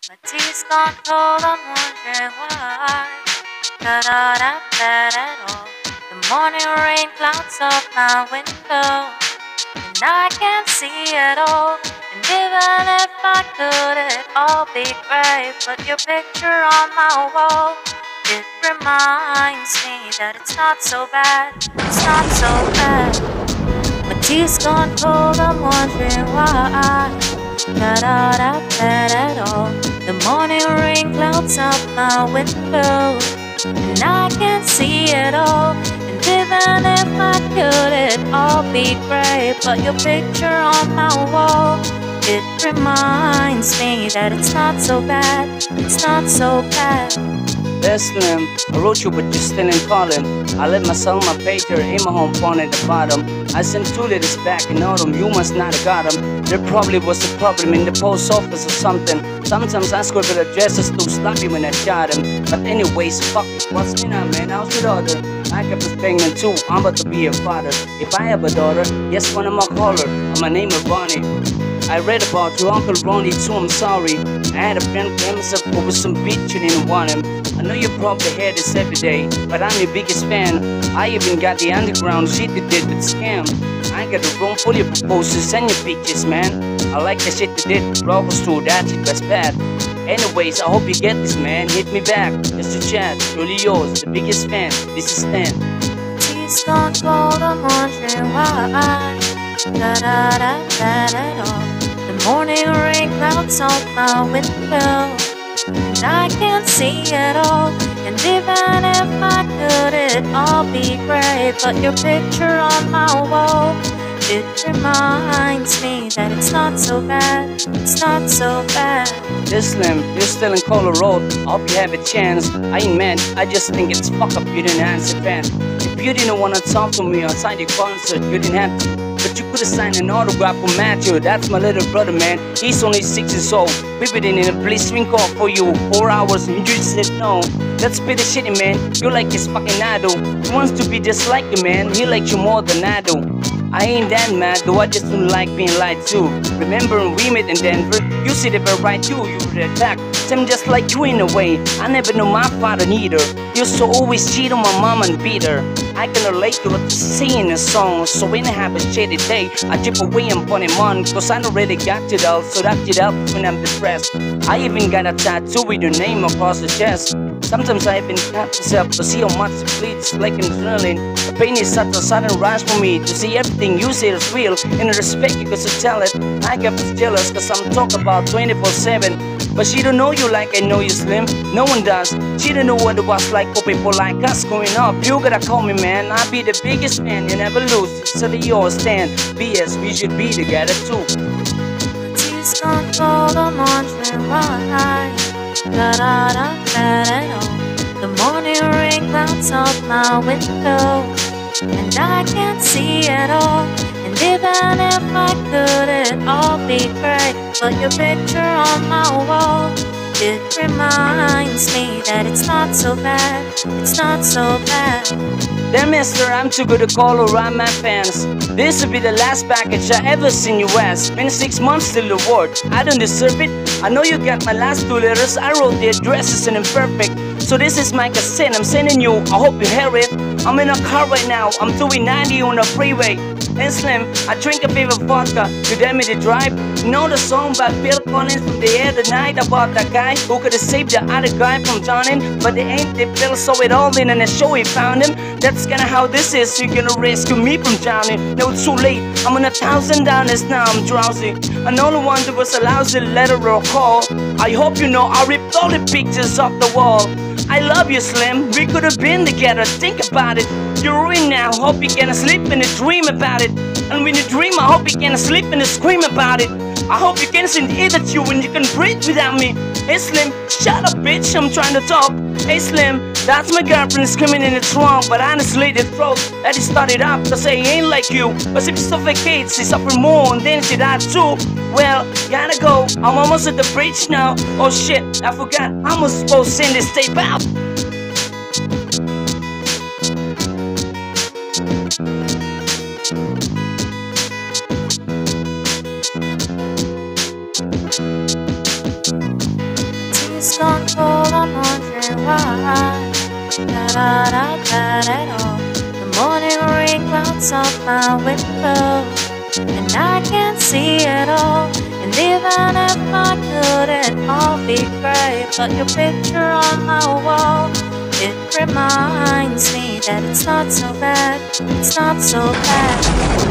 My tea's gone cold, I'm wondering why. Got out of bed at all. The morning rain clouds up my window, and I can't see it all. And even if I could, it'd all be great. But your picture on my wall, it reminds me that it's not so bad. It's not so bad. My tea's gone cold, I'm wondering why. Got out of bed at all. The morning rain clouds up my window, and I can't see it all. And even if I could, it'd all be great. But your picture on my wall, it reminds me that it's not so bad. It's not so bad. Slim, I wrote you but you're still in calling. I left my pager in my home phone at the bottom. I sent 2 letters back in autumn, you must not have got them. There probably was a problem in the post office or something. Sometimes I scribble addresses too sloppy when I shot them. But anyways, fuck it, what's in her man, how's your daughter? I kept us pregnant too, I'm about to be a father. If I have a daughter, yes, one of my call her, and my name is Bonnie. I read about your Uncle Ronnie too, I'm sorry. I had a friend claim himself over some bitch, you didn't want him. I know you probably hear this every day, but I'm your biggest fan. I even got the underground shit you did with Scam. I got a room full of proposals and your pictures, man. I like the shit you did with Bravo's too, that shit was bad. Anyways, I hope you get this, man. Hit me back, just to chat. Truly yours, the biggest fan. This is Stan. Tea's gone cold, I'm wondering why. Got out of bed at all. The morning rain clouds out my window, and I can't see it all. And even if I could, it'd all be great. But your picture on my wall, it reminds me that it's not so bad. It's not so bad. Slim, you're still in Colorado. Hope you have a chance. I ain't mad, I just think it's fuck up you didn't answer fan. If you didn't wanna talk to me outside your concert, you didn't have to. But you could've signed an autograph for Matthew. That's my little brother, man. He's only 6 years old. We've been in a blistering call for you 4 hours and you just said no. That's pretty shitty, man. You're like his fucking idol. He wants to be just like you, man. He likes you more than I do. I ain't that mad, though I just don't like being lied to. Remember when we met in Denver? You said if I right you would attack. I'm just like you in a way. I never knew my father neither. Used to always cheat on my mom and beat her. I can relate to what you say in the song. So when I have a shitty day, I chip away and put him on. Cause I don't really got it all, so that it helps when I'm depressed. I even got a tattoo with your name across the chest. Sometimes I even cut myself to see how much it bleeds, like in adrenaline. The pain is such a sudden rush for me to see everything you say is real. And I respect you cause you tell it. I get jealous cause I'm talking about 24/7. But she don't know you like I know you, Slim. No one does. She don't know what it was like for people like us growing up. You gotta call me, man. I'll be the biggest fan. You never lose. It's still yours, stand. B.S. We should be together too. Tea's gone cold, I'm wondering why. Got out of bed at all. The morning rain clouds out my window, and I can't see it all. And even if I could, it'd all be great. But your picture on my wall, it reminds me that it's not so bad. It's not so bad. Then mister, I'm too good to call around my fans. This will be the last package I ever seen you ask. Been 6 months till the award. I don't deserve it. I know you got my last 2 letters. I wrote the addresses and imperfect. So this is my cassette, I'm sending you. I hope you hear it. I'm in a car right now. I'm doing 90 on the freeway. And Slim, I drink a favorite vodka. You dare me to drive? You know the song by Phil Collins from the other night about that guy who could have saved the other guy from drowning, but they ain't. They Phil saw it all in the show he found him. That's kinda how this is. You're gonna rescue me from drowning. No, it's too late. I'm on $1,000 now. I'm drowsy. And all the one that was a lousy letter or call. I hope you know I ripped all the pictures off the wall. I love you, Slim. We could have been together. Think about it. You're ruined now. Hope you can sleep and dream about it. And when you dream, I hope you can sleep and scream about it. I hope you can sing it at you when you can breathe without me. Hey Slim, shut up bitch, I'm trying to talk. Hey Slim, that's my girlfriend screaming in the trunk. But honestly the throat that he started up cause I ain't like you. But if he suffocates, he suffer more and then she died too. Well, gotta go, I'm almost at the bridge now. Oh shit, I forgot, I was supposed to send this tape out. why. Da-da-da-da-da-da. The morning rain clouds up my window, and I can't see it all. And even if I could, it all be great. But your picture on my wall, it reminds me that it's not so bad, it's not so bad.